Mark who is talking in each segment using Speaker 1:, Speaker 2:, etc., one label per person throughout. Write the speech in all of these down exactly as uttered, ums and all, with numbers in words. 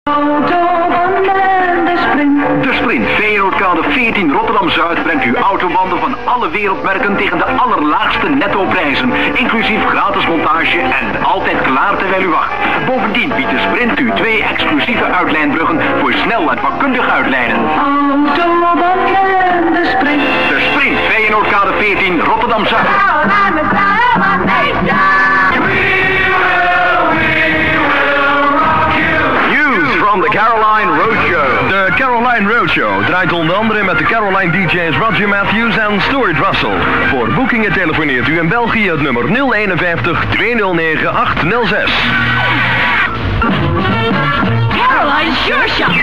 Speaker 1: De Sprint Feyenoordkade veertien Rotterdam-Zuid brengt u autobanden van alle wereldmerken tegen de allerlaagste nettoprijzen, inclusief gratis montage en altijd klaar terwijl u wacht. Bovendien biedt de Sprint u twee exclusieve uitlijnbruggen voor snel en vakkundig uitlijnen.
Speaker 2: Autobanden, de Sprint.
Speaker 1: De Sprint Feyenoordkade veertien Rotterdam-Zuid. From the Caroline Roadshow.
Speaker 3: De Caroline Roadshow draait onder andere met de Caroline D J's Roger Matthews en Stuart Russell. Voor boekingen telefoneert u in België het nummer nul eenenvijftig tweehonderdnegen achthonderdzes.
Speaker 2: Caroline Sure Shot.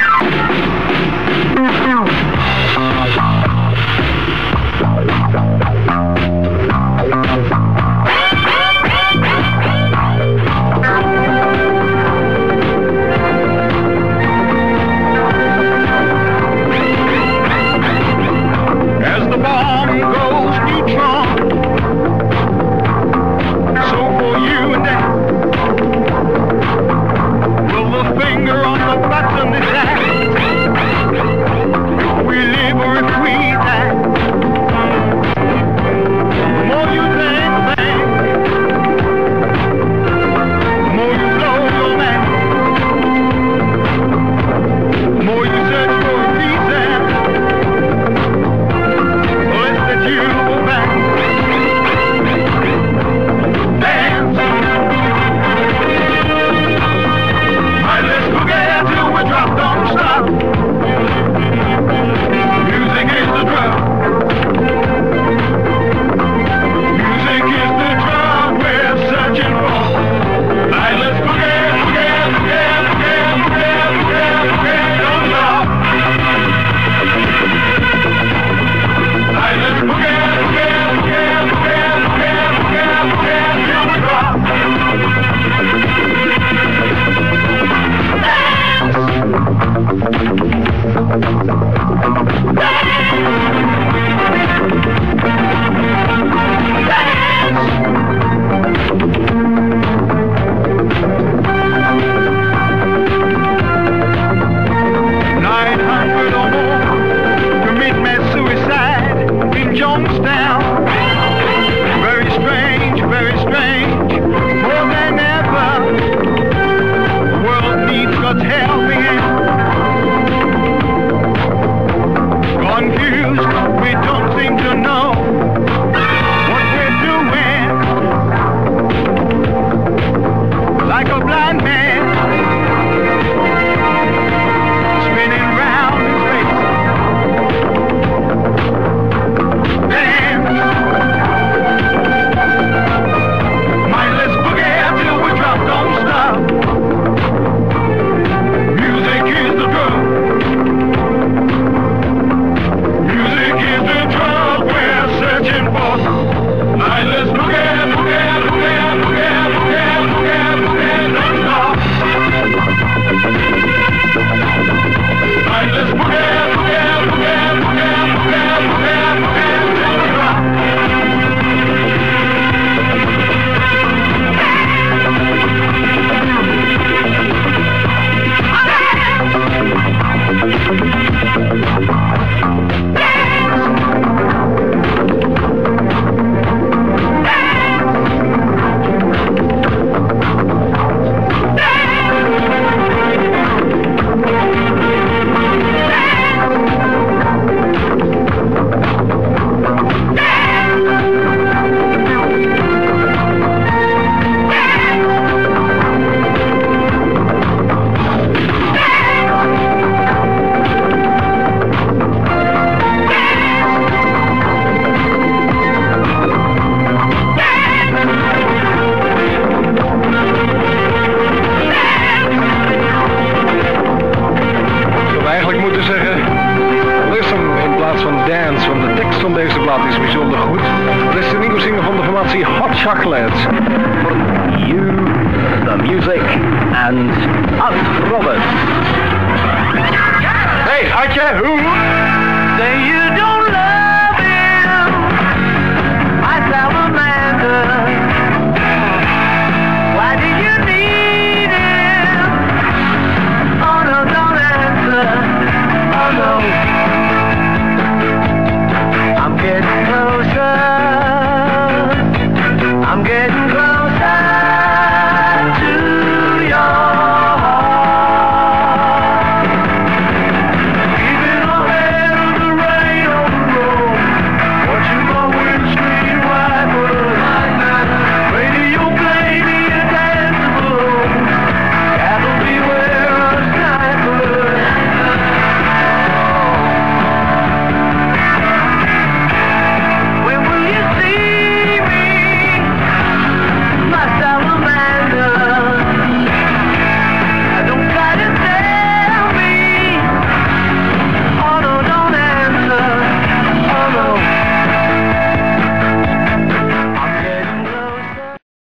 Speaker 1: For you, the music, and us, Robert. Hey, Adje, hoe?